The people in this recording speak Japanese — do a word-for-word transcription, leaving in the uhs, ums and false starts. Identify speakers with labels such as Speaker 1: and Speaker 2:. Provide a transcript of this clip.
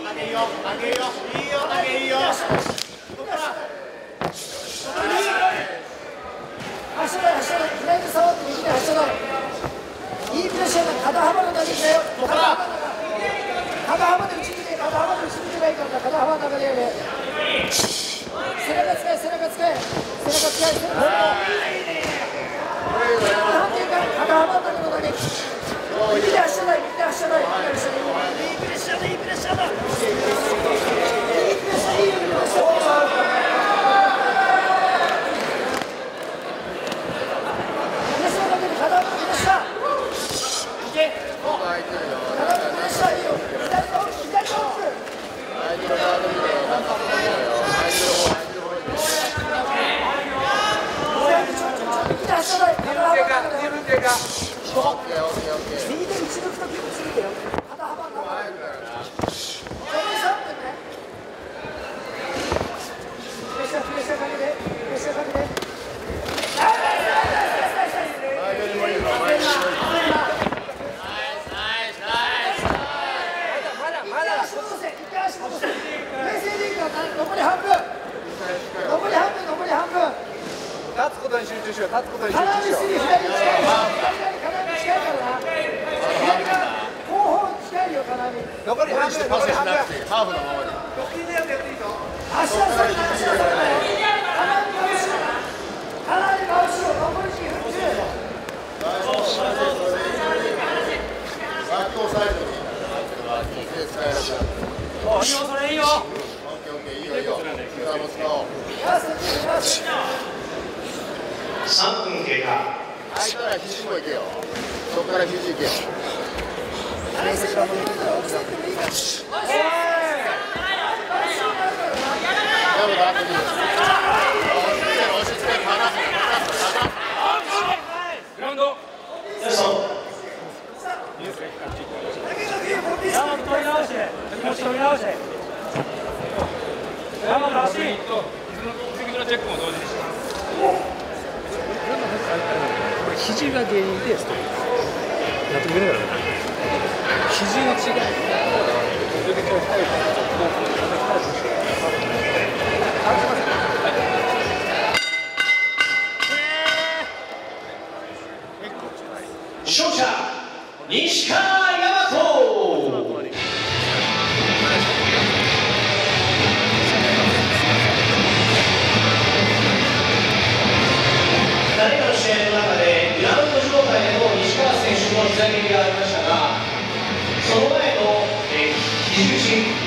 Speaker 1: さんぷん経過。
Speaker 2: 空いたら肘もいけよ。そこから肘いけよ。
Speaker 1: グラウンド。よしと。
Speaker 3: 山本取り直して、気持ち取り直して。山本足。
Speaker 1: 次のチェックも同時にします。
Speaker 4: 肘が原因でストレス。やってくれないからね。肘の違い。
Speaker 1: 勝者西川大和。誰かの試合の中でグラウンド状態での西川選手の膝蹴りがありましたが、その前の肘打ち